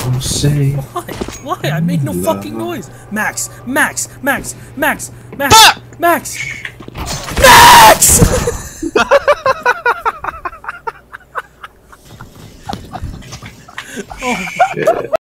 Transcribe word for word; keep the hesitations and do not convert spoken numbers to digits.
So say. Why? Why? I made no Love. fucking noise. Max, Max, Max, Max, Max, Ah! Max, Max! Oh. Shit.